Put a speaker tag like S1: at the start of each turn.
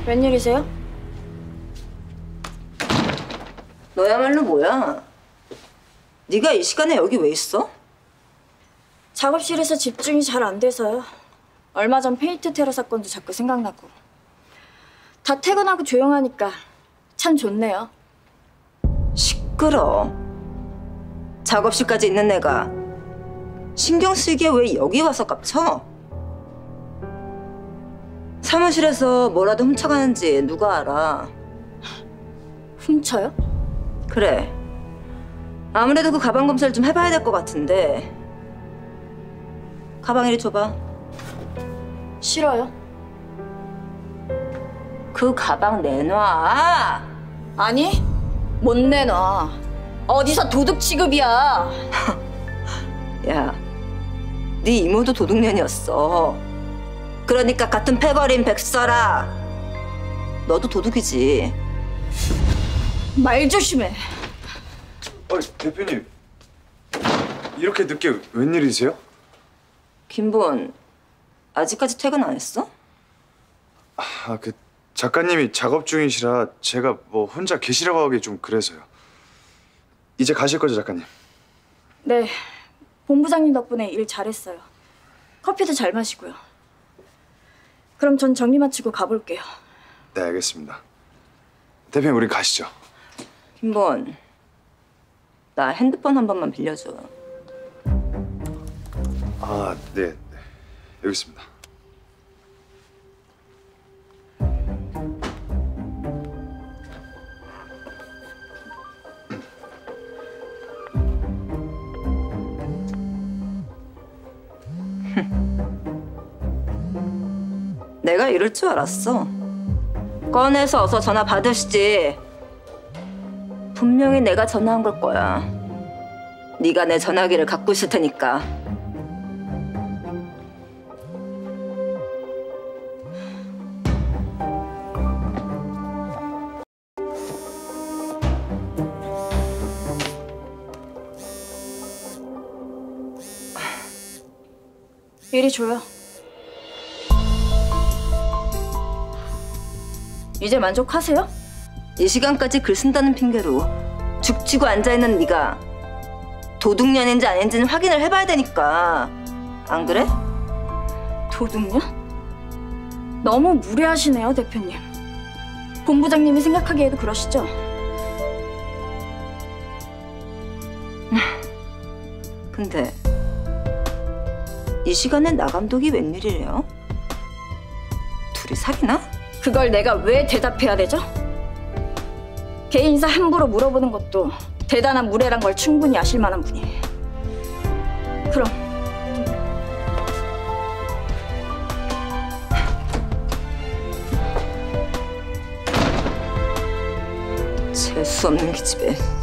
S1: 웬일이세요?
S2: 너야말로 뭐야? 네가 이 시간에 여기 왜 있어?
S1: 작업실에서 집중이 잘 안 돼서요. 얼마 전 페인트 테러 사건도 자꾸 생각나고. 다 퇴근하고 조용하니까 참 좋네요.
S2: 시끄러. 작업실까지 있는 애가 신경 쓰이게 왜 여기 와서 깝쳐? 사무실에서 뭐라도 훔쳐가는지 누가 알아?
S1: 훔쳐요?
S2: 그래. 아무래도 그 가방 검사를 좀 해봐야 될 것 같은데. 가방 이리 줘봐.
S1: 싫어요.
S2: 그 가방 내놔.
S1: 아니, 못 내놔. 어디서 도둑 취급이야.
S2: 야, 네 이모도 도둑년이었어. 그러니까 같은 패거린 백설아. 너도 도둑이지.
S1: 말 조심해.
S3: 대표님. 이렇게 늦게 웬일이세요?
S2: 김본, 아직까지 퇴근 안 했어?
S3: 작가님이 작업 중이시라 제가 뭐 혼자 계시라고 하기 좀 그래서요. 이제 가실 거죠, 작가님?
S1: 네, 본부장님 덕분에 일 잘했어요. 커피도 잘 마시고요. 그럼 전 정리 마치고 가볼게요.
S3: 네, 알겠습니다. 대표님, 우린 가시죠.
S2: 김본, 나 핸드폰 한 번만 빌려줘.
S3: 네. 여기 있습니다.
S2: 내가 이럴 줄 알았어. 꺼내서 어서 전화 받으시지. 분명히 내가 전화한 걸 거야. 네가 내 전화기를 갖고 있을 테니까.
S1: 이리 줘요. 이제 만족하세요?
S2: 이 시간까지 글 쓴다는 핑계로 죽치고 앉아있는 네가 도둑년인지 아닌지는 확인을 해봐야 되니까. 안 그래?
S1: 도둑년? 너무 무례하시네요, 대표님. 본부장님이 생각하기에도 그러시죠?
S2: 근데 이 시간에 나 감독이 웬일이래요? 둘이 사귀나?
S1: 그걸 내가 왜 대답해야 되죠? 개인사 함부로 물어보는 것도 대단한 무례란 걸 충분히 아실 만한 분이에요. 그럼
S2: 재수 없는 기집애.